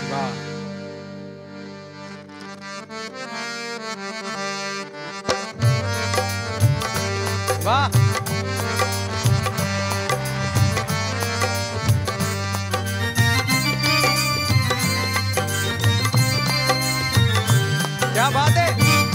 वाह। वाह। क्या बात है।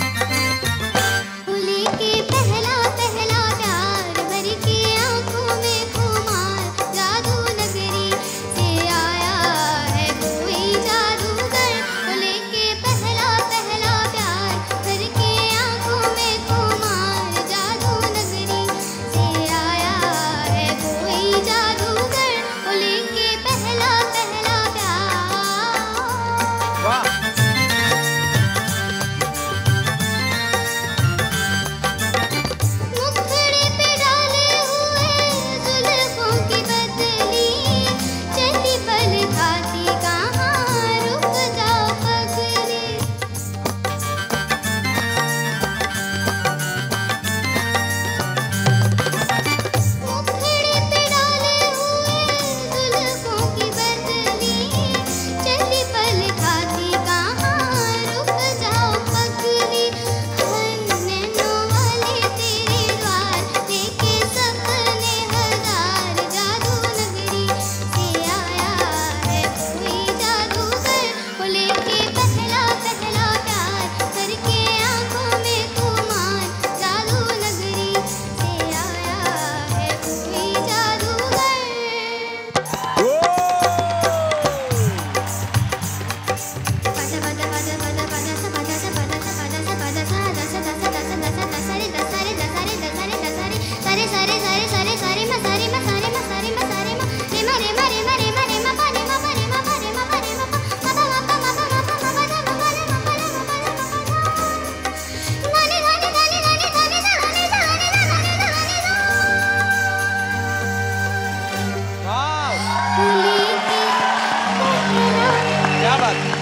क्या बात है।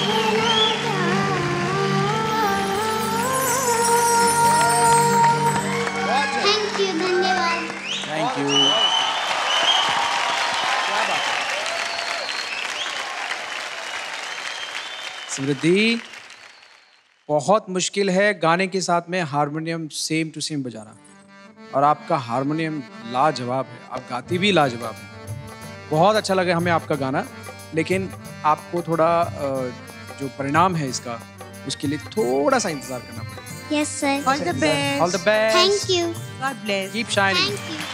थैंक यू, धन्यवाद। Thank you. क्या बात है। स्मृति, बहुत मुश्किल है गाने के साथ में हारमोनियम सेम टू सेम बजाना, और आपका हारमोनियम लाजवाब है, आप गाती भी लाजवाब है। बहुत अच्छा लगा हमें आपका गाना, लेकिन आपको थोड़ा जो परिणाम है इसका, उसके लिए थोड़ा सा इंतजार करना पड़ेगा। Yes sir. All the best. All the best. Thank you. God bless. Keep shining. Thank you.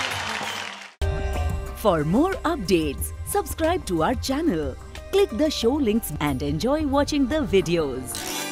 For more updates, subscribe to our channel, click the show links and enjoy watching the videos.